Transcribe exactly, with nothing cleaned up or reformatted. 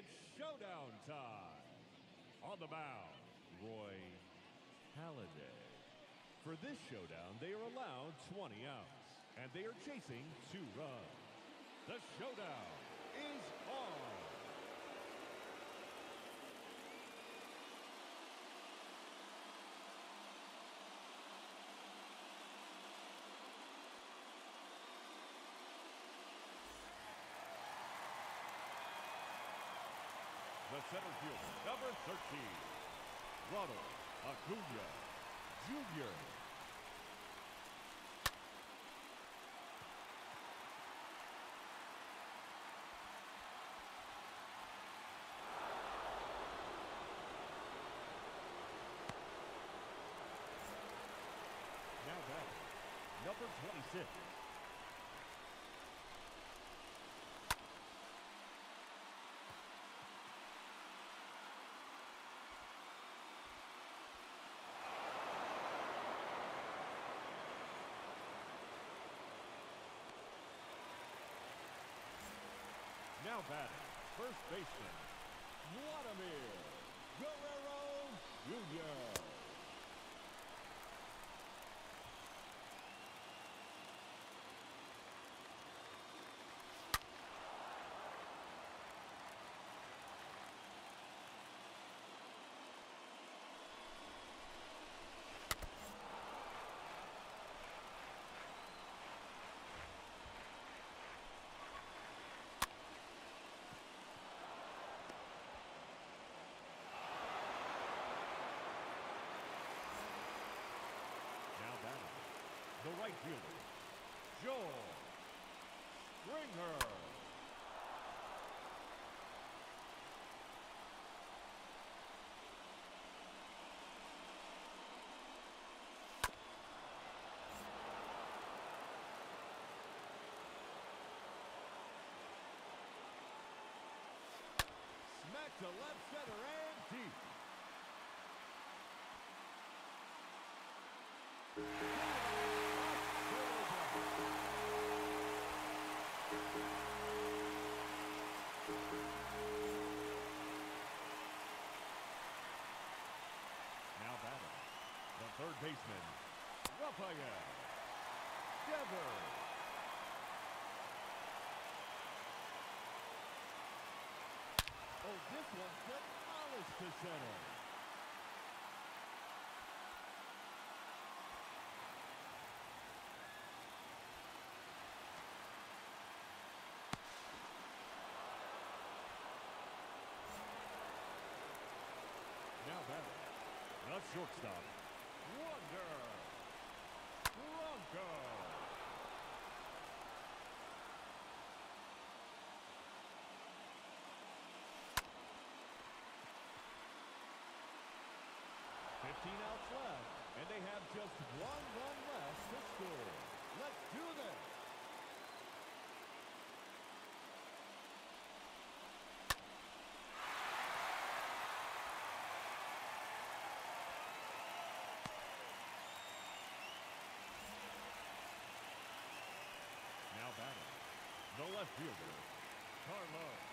It's showdown time. On the mound, Roy Halladay. For this showdown, they are allowed twenty outs, and they are chasing two runs. The showdown is on. The center fielder, number thirteen, Ronald Acuna Junior Now batting, number twenty-six. Now batting, first baseman, Vladimir Guerrero Junior The right fielder, Joel Springer. Smack to left center and deep. Now batting, the third baseman, Rafael Devers. Oh, this one's demolished to center. Now batting, the shortstop, Wander Bronco. Fifteen outs left, and they have just one run left to score. Let's do this. Now batting, the left fielder, Carlos